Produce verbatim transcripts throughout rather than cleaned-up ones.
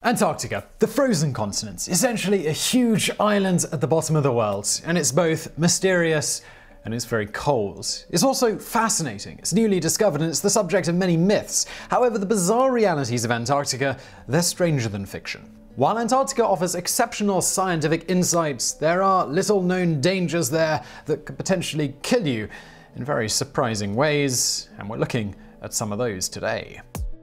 Antarctica, the frozen continent, essentially a huge island at the bottom of the world, and it's both mysterious and it's very cold. It's also fascinating, it's newly discovered, and it's the subject of many myths. However, the bizarre realities of Antarctica, they're stranger than fiction. While Antarctica offers exceptional scientific insights, there are little-known dangers there that could potentially kill you in very surprising ways, and we're looking at some of those today.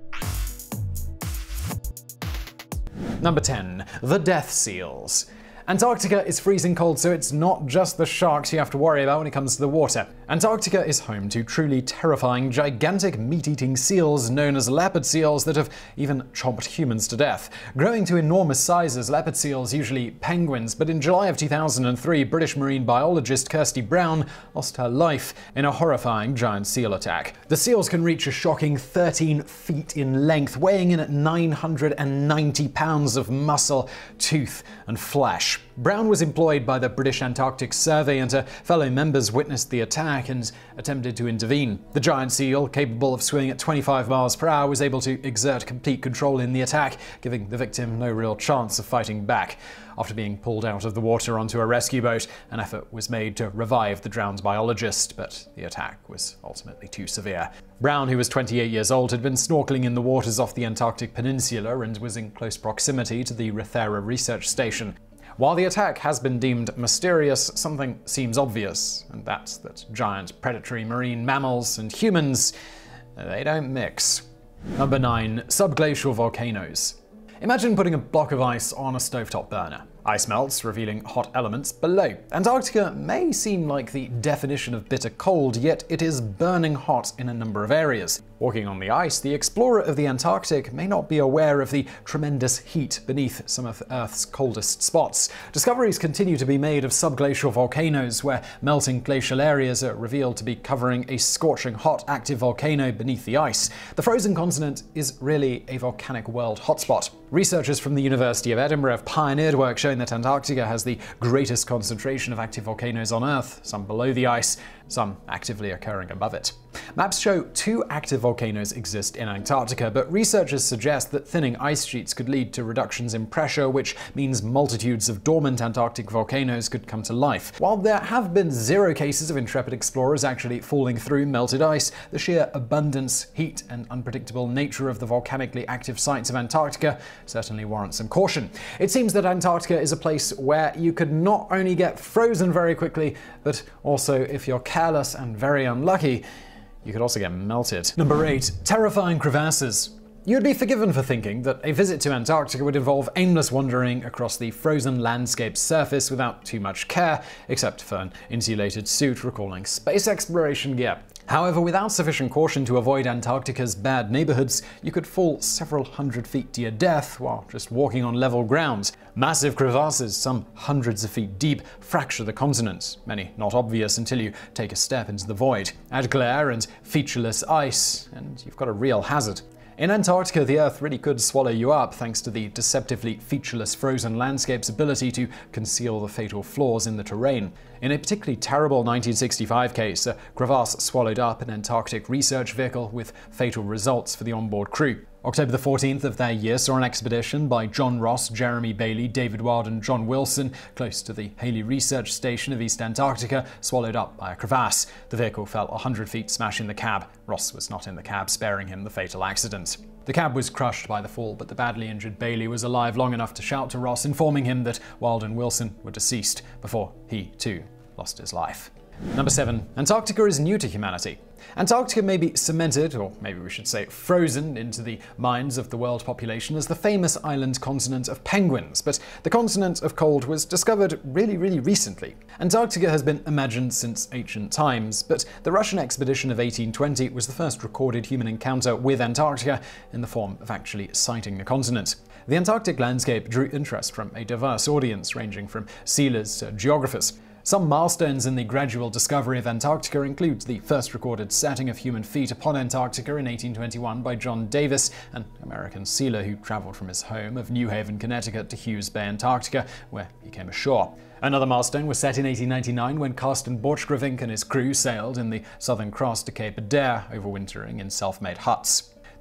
Number ten. The Death Seals. Antarctica is freezing cold, so it's not just the sharks you have to worry about when it comes to the water. Antarctica is home to truly terrifying, gigantic meat-eating seals known as leopard seals that have even chomped humans to death. Growing to enormous sizes, leopard seals, usually penguins, but in July of two thousand three, British marine biologist Kirsty Brown lost her life in a horrifying giant seal attack. The seals can reach a shocking thirteen feet in length, weighing in at nine hundred ninety pounds of muscle, tooth, and flesh. Brown was employed by the British Antarctic Survey, and her fellow members witnessed the attack and attempted to intervene. The giant seal, capable of swimming at twenty-five miles per hour, was able to exert complete control in the attack, giving the victim no real chance of fighting back. After being pulled out of the water onto a rescue boat, an effort was made to revive the drowned biologist, but the attack was ultimately too severe. Brown, who was twenty-eight years old, had been snorkeling in the waters off the Antarctic Peninsula and was in close proximity to the Rothera research station. While the attack has been deemed mysterious, something seems obvious, and that's that giant predatory marine mammals and humans, they don't mix. Number nine. Subglacial volcanoes. Imagine putting a block of ice on a stovetop burner. Ice melts, revealing hot elements below. Antarctica may seem like the definition of bitter cold, yet it is burning hot in a number of areas. Walking on the ice, the explorer of the Antarctic may not be aware of the tremendous heat beneath some of Earth's coldest spots. Discoveries continue to be made of subglacial volcanoes, where melting glacial areas are revealed to be covering a scorching hot active volcano beneath the ice. The frozen continent is really a volcanic world hotspot. Researchers from the University of Edinburgh have pioneered work showing that Antarctica has the greatest concentration of active volcanoes on Earth, some below the ice, some actively occurring above it. Maps show two active volcanoes exist in Antarctica, but researchers suggest that thinning ice sheets could lead to reductions in pressure, which means multitudes of dormant Antarctic volcanoes could come to life. While there have been zero cases of intrepid explorers actually falling through melted ice, the sheer abundance, heat, and unpredictable nature of the volcanically active sites of Antarctica certainly warrants some caution. It seems that Antarctica is a place where you could not only get frozen very quickly, but also, if you're careless and very unlucky, you could also get melted. Number eight. Terrifying crevasses. You'd be forgiven for thinking that a visit to Antarctica would involve aimless wandering across the frozen landscape's surface without too much care, except for an insulated suit recalling space exploration gear. However, without sufficient caution to avoid Antarctica's bad neighborhoods, you could fall several hundred feet to your death while just walking on level ground. Massive crevasses, some hundreds of feet deep, fracture the continent, many not obvious until you take a step into the void. Add glare and featureless ice, and you've got a real hazard. In Antarctica, the Earth really could swallow you up thanks to the deceptively featureless frozen landscape's ability to conceal the fatal flaws in the terrain. In a particularly terrible nineteen sixty-five case, a crevasse swallowed up an Antarctic research vehicle with fatal results for the onboard crew. October the fourteenth of that year saw an expedition by John Ross, Jeremy Bailey, David Wild, and John Wilson close to the Haley Research Station of East Antarctica, swallowed up by a crevasse. The vehicle fell one hundred feet, smashing the cab. Ross was not in the cab, sparing him the fatal accident. The cab was crushed by the fall, but the badly injured Bailey was alive long enough to shout to Ross, informing him that Wild and Wilson were deceased before he, too, lost his life. Number seven. Antarctica is new to humanity. Antarctica may be cemented, or maybe we should say frozen, into the minds of the world population as the famous island continent of penguins, but the continent of cold was discovered really, really recently. Antarctica has been imagined since ancient times, but the Russian expedition of eighteen twenty was the first recorded human encounter with Antarctica in the form of actually sighting the continent. The Antarctic landscape drew interest from a diverse audience ranging from sealers to geographers. Some milestones in the gradual discovery of Antarctica include the first recorded setting of human feet upon Antarctica in eighteen twenty-one by John Davis, an American sealer who traveled from his home of New Haven, Connecticut to Hughes Bay, Antarctica, where he came ashore. Another milestone was set in eighteen ninety-nine when Carsten Borchgrevink and his crew sailed in the Southern Cross to Cape Adare, overwintering in self-made huts.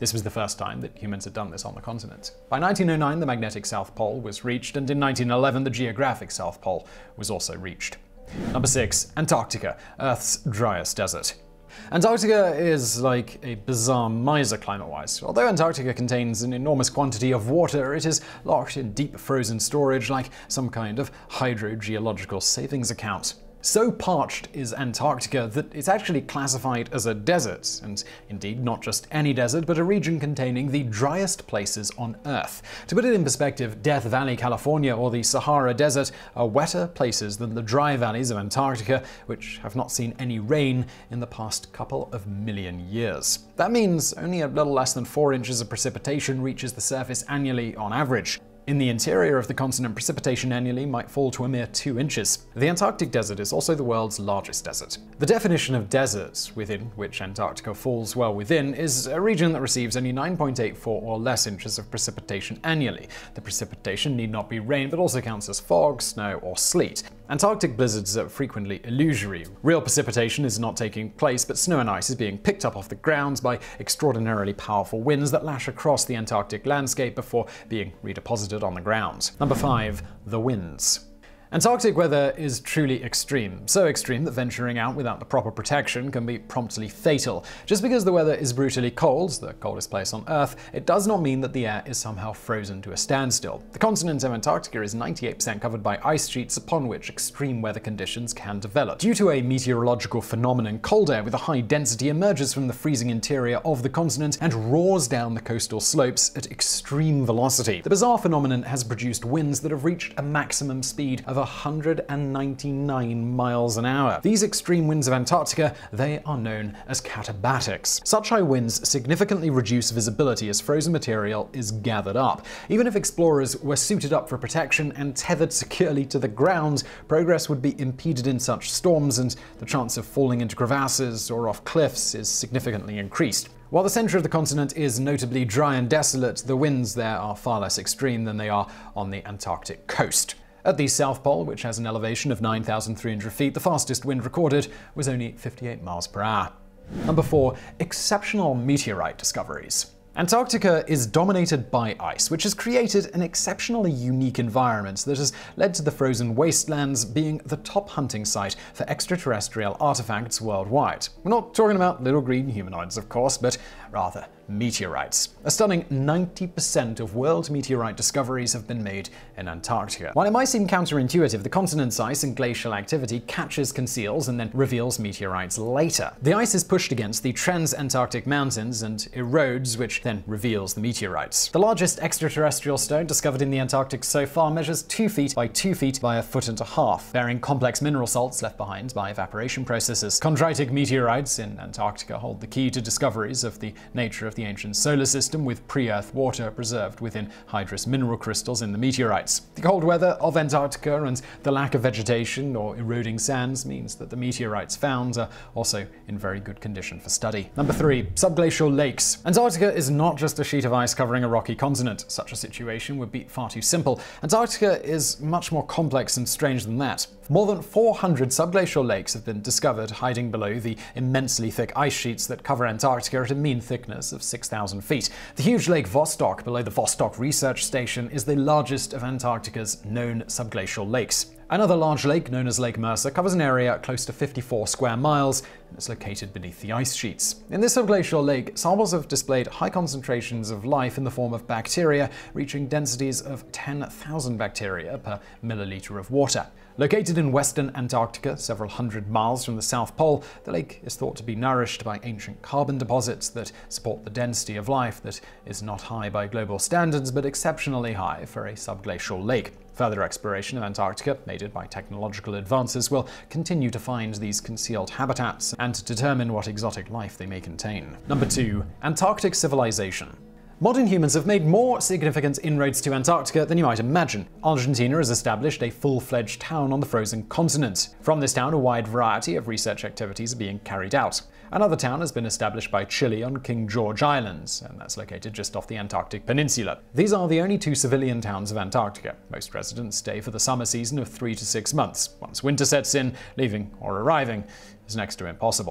This was the first time that humans had done this on the continent. By nineteen oh nine, the magnetic South Pole was reached, and in nineteen eleven, the geographic South Pole was also reached. Number six. Antarctica, Earth's driest desert. Antarctica is like a bizarre miser climate-wise. Although Antarctica contains an enormous quantity of water, it is locked in deep frozen storage like some kind of hydrogeological savings account. So parched is Antarctica that it's actually classified as a desert, and indeed not just any desert, but a region containing the driest places on Earth. To put it in perspective, Death Valley, California, or the Sahara Desert are wetter places than the dry valleys of Antarctica, which have not seen any rain in the past couple of million years. That means only a little less than four inches of precipitation reaches the surface annually on average. In the interior of the continent, precipitation annually might fall to a mere two inches. The Antarctic desert is also the world's largest desert. The definition of desert, within which Antarctica falls well within, is a region that receives only nine point eight four or less inches of precipitation annually. The precipitation need not be rain, but also counts as fog, snow, or sleet. Antarctic blizzards are frequently illusory. Real precipitation is not taking place, but snow and ice is being picked up off the ground by extraordinarily powerful winds that lash across the Antarctic landscape before being redeposited on the ground. Number five. The winds. Antarctic weather is truly extreme, so extreme that venturing out without the proper protection can be promptly fatal. Just because the weather is brutally cold, the coldest place on Earth, it does not mean that the air is somehow frozen to a standstill. The continent of Antarctica is ninety-eight percent covered by ice sheets upon which extreme weather conditions can develop. Due to a meteorological phenomenon, cold air with a high density emerges from the freezing interior of the continent and roars down the coastal slopes at extreme velocity. The bizarre phenomenon has produced winds that have reached a maximum speed of one hundred ninety-nine miles an hour. These extreme winds of Antarctica, they are known as katabatics. Such high winds significantly reduce visibility as frozen material is gathered up. Even if explorers were suited up for protection and tethered securely to the ground, progress would be impeded in such storms, and the chance of falling into crevasses or off cliffs is significantly increased. While the center of the continent is notably dry and desolate, the winds there are far less extreme than they are on the Antarctic coast. At the South Pole, which has an elevation of nine thousand three hundred feet, the fastest wind recorded was only fifty-eight miles per hour. Number four. Exceptional meteorite discoveries. Antarctica is dominated by ice, which has created an exceptionally unique environment that has led to the frozen wastelands being the top hunting site for extraterrestrial artifacts worldwide. We're not talking about little green humanoids, of course, but rather meteorites. A stunning ninety percent of world meteorite discoveries have been made in Antarctica. While it might seem counterintuitive, the continent's ice and glacial activity catches, conceals, and then reveals meteorites later. The ice is pushed against the Transantarctic Mountains and erodes, which then reveals the meteorites. The largest extraterrestrial stone discovered in the Antarctic so far measures two feet by two feet by a foot and a half, bearing complex mineral salts left behind by evaporation processes. Chondritic meteorites in Antarctica hold the key to discoveries of the nature of the ancient solar system, with pre-Earth water preserved within hydrous mineral crystals in the meteorites. The cold weather of Antarctica and the lack of vegetation or eroding sands means that the meteorites found are also in very good condition for study. Number three. Subglacial lakes. Antarctica is not just a sheet of ice covering a rocky continent. Such a situation would be far too simple. Antarctica is much more complex and strange than that. More than four hundred subglacial lakes have been discovered hiding below the immensely thick ice sheets that cover Antarctica at a mean thickness of six thousand feet. The huge Lake Vostok below the Vostok Research Station is the largest of Antarctica's known subglacial lakes. Another large lake, known as Lake Mercer, covers an area close to fifty-four square miles and is located beneath the ice sheets. In this subglacial lake, samples have displayed high concentrations of life in the form of bacteria, reaching densities of ten thousand bacteria per milliliter of water. Located in western Antarctica, several hundred miles from the South Pole, the lake is thought to be nourished by ancient carbon deposits that support the density of life that is not high by global standards, but exceptionally high for a subglacial lake. Further exploration of Antarctica, aided by technological advances, will continue to find these concealed habitats and to determine what exotic life they may contain. Number two. Antarctic civilization. Modern humans have made more significant inroads to Antarctica than you might imagine. Argentina has established a full-fledged town on the frozen continent. From this town, a wide variety of research activities are being carried out. Another town has been established by Chile on King George Island, and that's located just off the Antarctic Peninsula. These are the only two civilian towns of Antarctica. Most residents stay for the summer season of three to six months. Once winter sets in, leaving or arriving is next to impossible.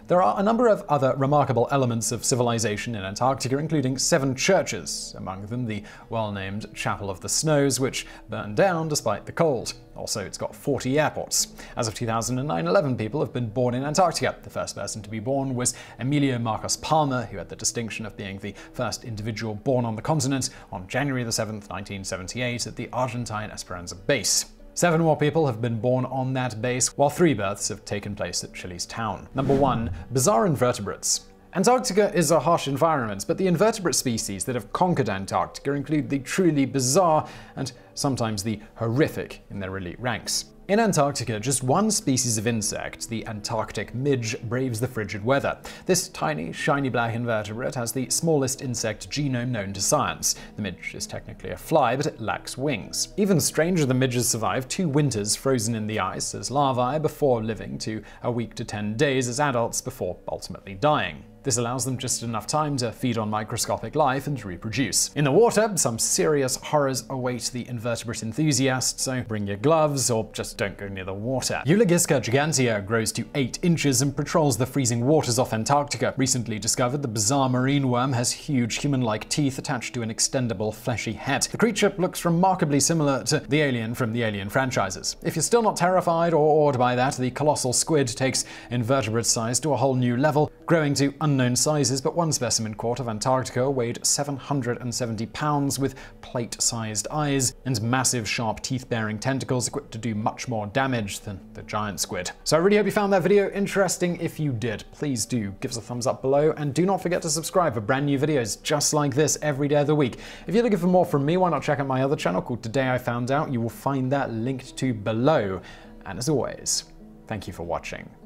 There are a number of other remarkable elements of civilization in Antarctica, including seven churches, among them the well-named Chapel of the Snows, which burned down despite the cold. Also, it's got forty airports. As of two thousand nine, eleven people have been born in Antarctica. The first person to be born was Emilio Marcos Palma, who had the distinction of being the first individual born on the continent on January the seventh, nineteen seventy-eight, at the Argentine Esperanza base. Seven more people have been born on that base, while three births have taken place at Chile's town. Number one. Bizarre invertebrates. Antarctica is a harsh environment, but the invertebrate species that have conquered Antarctica include the truly bizarre and sometimes the horrific in their elite ranks. In Antarctica, just one species of insect, the Antarctic midge, braves the frigid weather. This tiny, shiny black invertebrate has the smallest insect genome known to science. The midge is technically a fly, but it lacks wings. Even stranger, the midges survive two winters frozen in the ice as larvae before living to a week to ten days as adults before ultimately dying. This allows them just enough time to feed on microscopic life and reproduce. In the water, some serious horrors await the invertebrate enthusiast, so bring your gloves or just don't go near the water. Eulogisca gigantea grows to eight inches and patrols the freezing waters off Antarctica. Recently discovered, the bizarre marine worm has huge human-like teeth attached to an extendable fleshy head. The creature looks remarkably similar to the alien from the Alien franchises. If you're still not terrified or awed by that, the colossal squid takes invertebrate size to a whole new level, growing to unknown sizes, but one specimen caught of Antarctica weighed seven hundred seventy pounds with plate-sized eyes and massive sharp teeth-bearing tentacles equipped to do much more damage than the giant squid. So I really hope you found that video interesting. If you did, please do give us a thumbs up below, and do not forget to subscribe for brand new videos just like this every day of the week. If you're looking for more from me, why not check out my other channel called Today I Found Out? You will find that linked to below. And as always, thank you for watching.